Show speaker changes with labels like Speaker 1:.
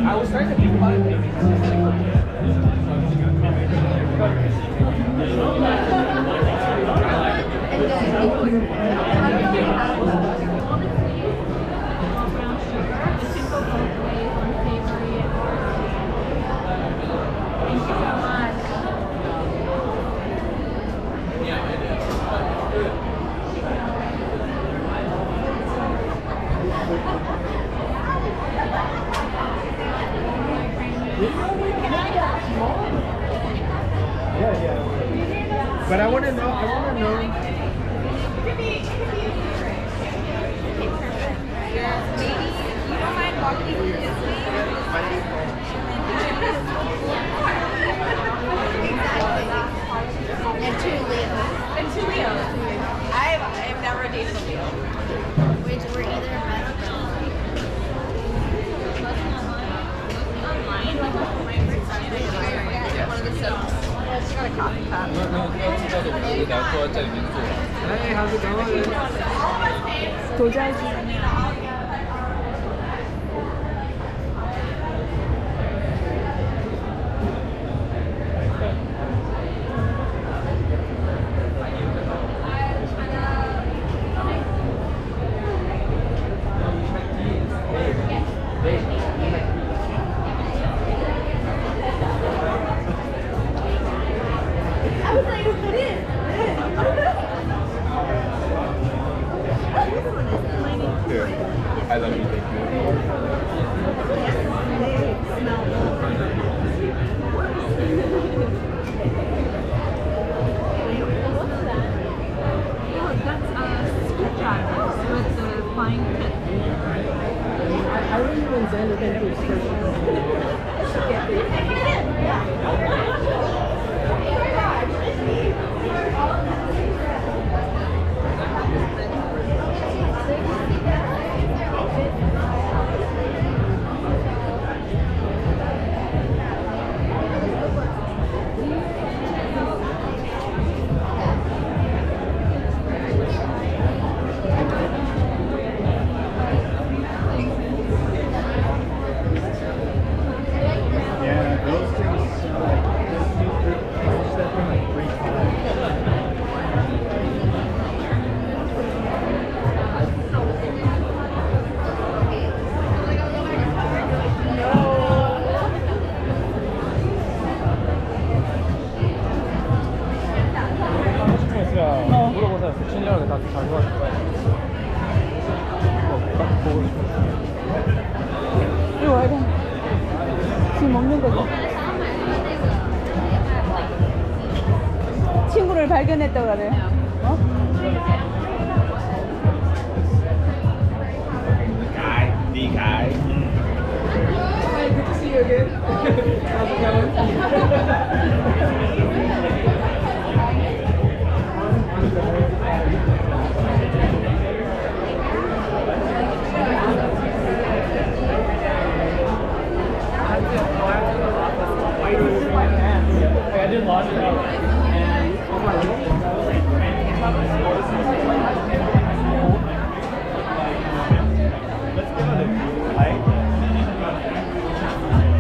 Speaker 1: I was trying to think about it. But I want to know.
Speaker 2: Maybe you don't mind walking this way? And two Leos. And two Leos. I've never dated a Leo. Which were either medical. Online. One of the soaps. She got a coffee cup.
Speaker 1: Hey, how's it going?
Speaker 3: 도자기.
Speaker 1: I love you, thank you.
Speaker 3: That's sketch items with the flying pit. I don't even send it into
Speaker 1: 물어보세요. 친절하게 다 잘 도와줄 거야. 딱 보고 싶어.
Speaker 3: 이리 와, 이리. 지금 먹는 거지. 친구를 발견했다고 그래. 어?
Speaker 1: Guy, the guy. Hi, good to see you again.